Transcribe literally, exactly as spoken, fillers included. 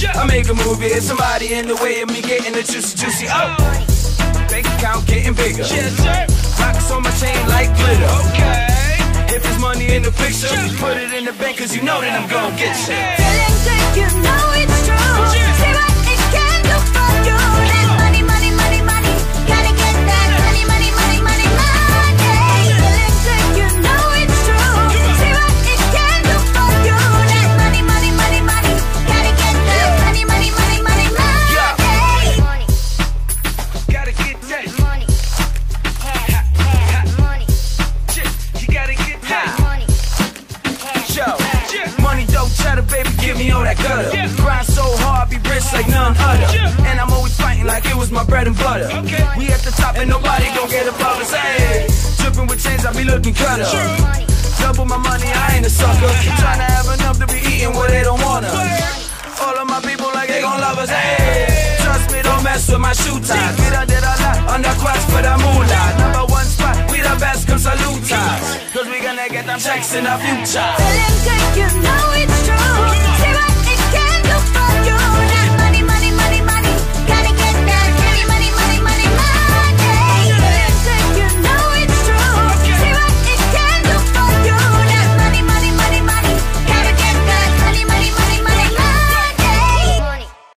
I make a movie, it's somebody in the way of me getting the juicy, juicy. Oh, bank account getting bigger. Yes, sir. Rocks on my chain like glitter. Okay. If there's money in the picture, put it in the bank, cause you know that I'm gon' get you. Feeling good, you know it's true. See what it can do for you. That money, money, money, money. Gotta get that money, money, money, money, money. Feeling good, you know it's true. See what it can do for you. That money, money, money, money. Gotta get that money, money, money, money, money. Money. Gotta get that money. Hot, hot, money. You gotta get that money. Yo, money, dope, cheddar, baby, give me all that gutter. Grind so hard, be rich like none other. And I'm always fighting like it was my bread and butter. We at the top and nobody gon' get above us. Hey, dripping with chains, I be looking cutter. Double my money, I ain't a sucker. Tryna have enough to be eating what they don't wanna. All of my people like they gon' love us. Hey, trust me, don't mess with my shoe ties. We done did a lot on the quest for the moolah. Number one spot, we the best, come salute us. Cause we gonna get them checks in the future. Feeling good.